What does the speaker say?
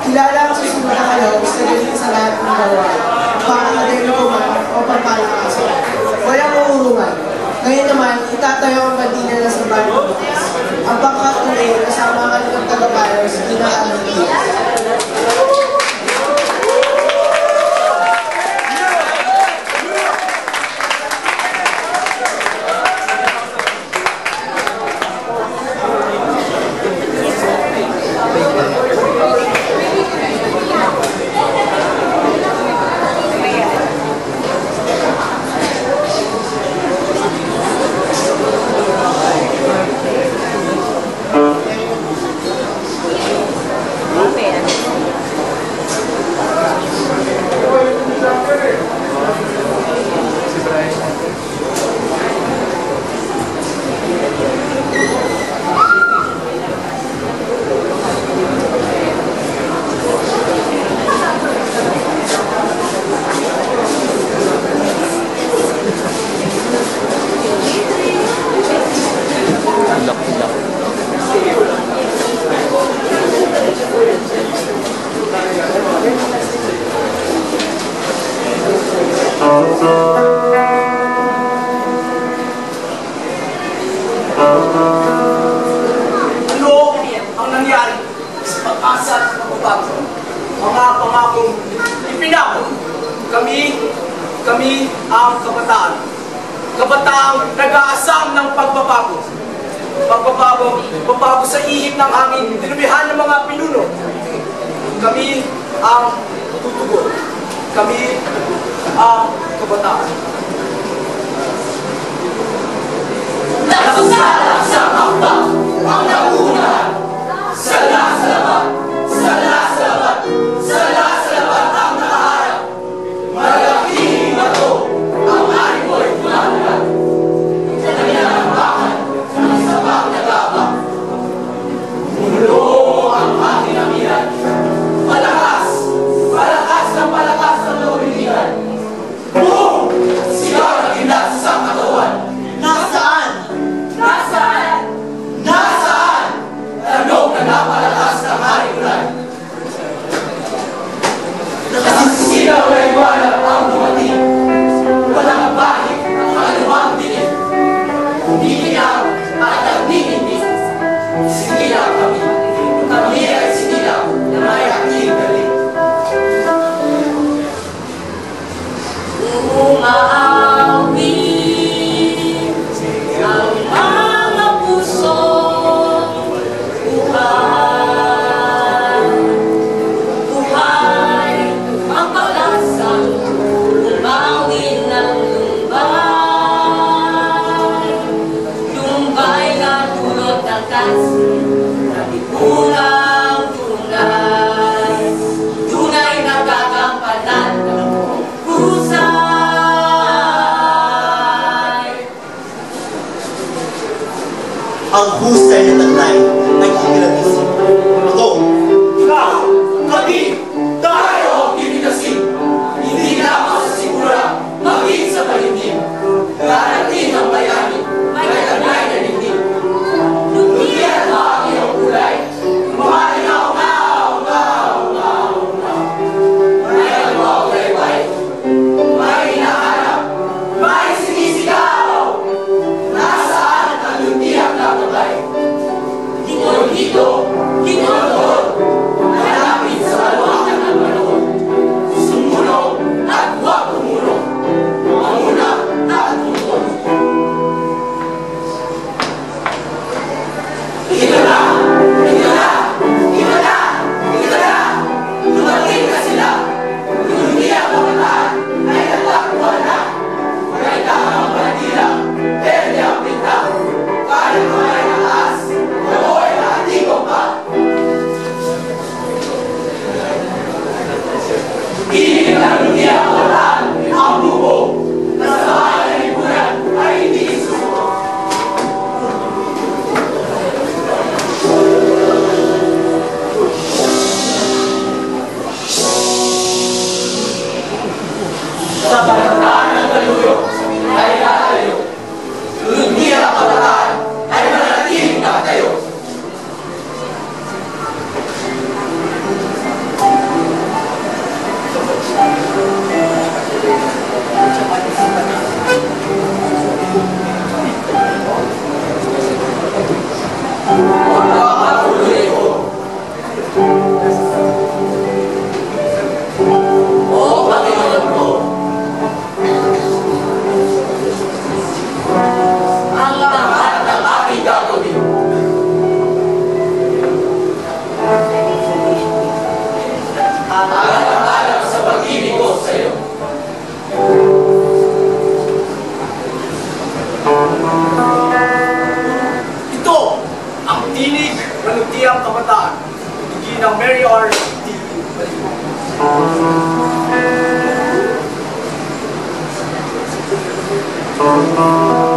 Kilala ang susunod na kalawag sa galing sa lahat ng gawain. Pang-akademiko man o pang-palakasan. Walang uurungan. Ngayon naman, itatayo ang bandila na sa bagong bukas. Ang pangkatuloy kasama ang kanilang tagapayo sa kinaalimpiyan. Kami ang kabataan. Kabataang nag-aasam ng pagbabago. Pagbabago sa ihip ng aming dinubihan ng mga pinuno. Kami ang tutugon. Kami ang kabataan. Nagsasala sa hakbang ang nauna. Salamat ang nakaharap. Malaking bato ang animoy tumalag. Nangyayamakan ng sabang nagabang. Mulo ang ating amihan. Palakas ng lawinigan. Boom! Sigaw na gindas sa katawan. Nasaan? Tanong na napalakas ng harikulan. Nakasisilaw na iwanan ang dumating. Walang bahid ang anumang dilim. Niniyaw at nagninindi. Sinilaw kami. Kami ay sinilaw na may aking galing. Umaawi ang mga puso. Buhay ang pag-asang umawin ng lumbay na tulot ng tansi na di kulang tunay na gagampanan ng husay. Ang husay na taglay ay kinilatisip. Ako, ikaw, kami, tayo ang pipitasin. Hindi lamang sa sigura, maging sa paligid. Darating ang bayani, may taglay na dingding. Luntiang ang iyong kulay, mga ingaw-ngaw. May alwaw-layway, may hinahanap, may sinisigaw. Nasaan ang luntiang na gabay? Tingol dito, tingol doon, malapit sa balwa. Luntiang Kabataan, ng Mary R. T. Malirong.